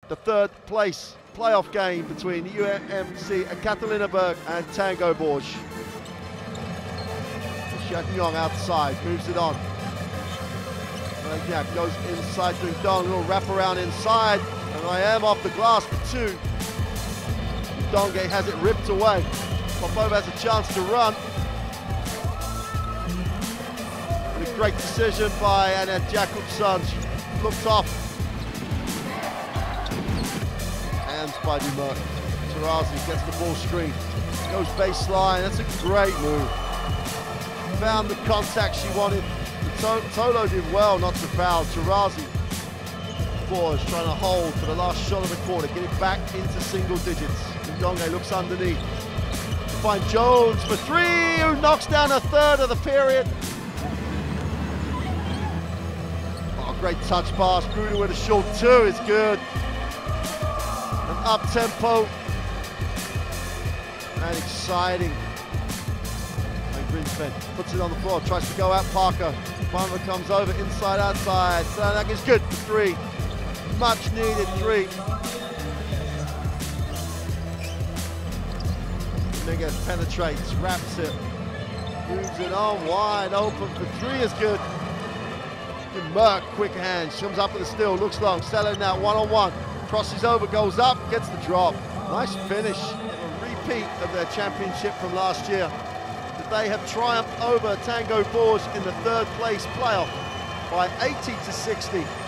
the third place playoff game between UMMC and Katharinaburg and Tango Bourges. Yong outside, moves it on. Ragnac goes inside to Dong, a little wrap around inside, and I am off the glass for two. Dongay has it ripped away. Popova has a chance to run. And a great decision by Annette Jacobson. She looked off. Hands by Dumas. Tarazi gets the ball screen. Goes baseline. That's a great move. Found the contact she wanted. Tolo did well not to foul. Tarazi was trying to hold for the last shot of the quarter, get it back into single digits. Ndonge looks underneath to find Jones for three, who knocks down a third of the period. Oh, great touch pass. Gruder with a short two is good. An up-tempo and exciting. Greenspan puts it on the floor, tries to go out Parker. Parker comes over, inside, outside. That is good for three. Much needed three. Dominguez penetrates, wraps it, moves it on, wide open for three is good. Merck, quick hand, comes up with a steal, looks long, selling now one-on-one. Crosses over, goes up, gets the drop. Nice finish. A repeat of their championship from last year. They have triumphed over Tango Bourges in the third place playoff by 80 to 60.